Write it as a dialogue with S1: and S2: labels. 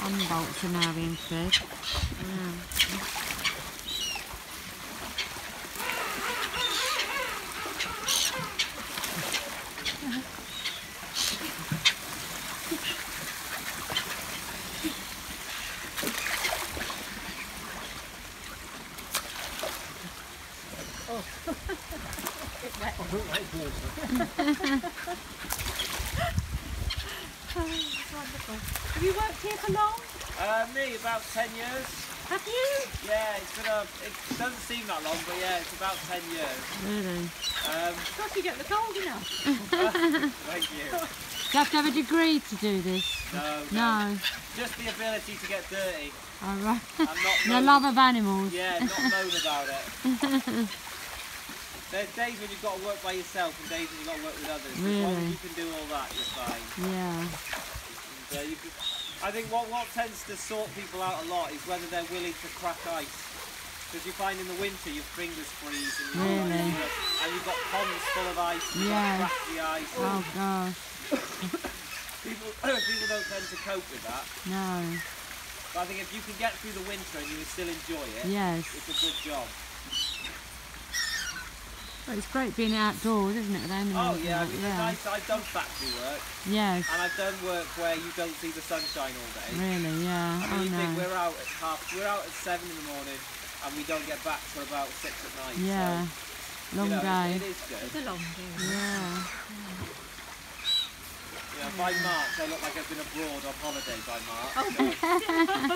S1: Humboldts are now being fed. Yeah.
S2: Oh.
S3: I don't like water.
S2: That's wonderful. Have you worked here for long?
S3: Me, about 10 years.
S2: Have you?
S3: Yeah, it doesn't seem that long, but yeah, it's about 10 years.
S1: Really?
S2: Gosh, you get the cold enough.
S3: Thank you.
S1: Do you have to have a degree to do this?
S3: No. Just the ability to get dirty.
S1: All right.
S3: I'm
S1: The love of animals.
S3: Yeah, not moan about it. There's days when you've got to work by yourself and days when you've got to work with others.
S1: Really?
S3: As long as you can do all that, you're fine.
S1: Yeah.
S3: And, I think what tends to sort people out a lot is whether they're willing to crack ice. Because you find in the winter your fingers freeze and
S1: Really?
S3: and you've got ponds full of ice and you've
S1: Yeah.
S3: got to crack the ice.
S1: Oh gosh.
S3: People don't tend to cope with that.
S1: No.
S3: But I think if you can get through the winter and you still enjoy it,
S1: Yes.
S3: it's a good job.
S1: Well, it's great being outdoors, isn't it? With animals.
S3: Oh yeah, I
S1: and
S3: mean,
S1: that,
S3: I've done factory work
S1: Yes.
S3: and I've done work where you don't see the sunshine all day.
S1: Really? Yeah.
S3: I
S1: Oh
S3: mean, you think
S1: no.
S3: we're out at 7 in the morning and we don't get back till about 6 at night.
S1: Yeah.
S3: So,
S1: Long day.
S3: It is good.
S2: It's a long day.
S1: Yeah.
S3: By March I look like I've been abroad on holiday by March.
S2: Oh,
S3: So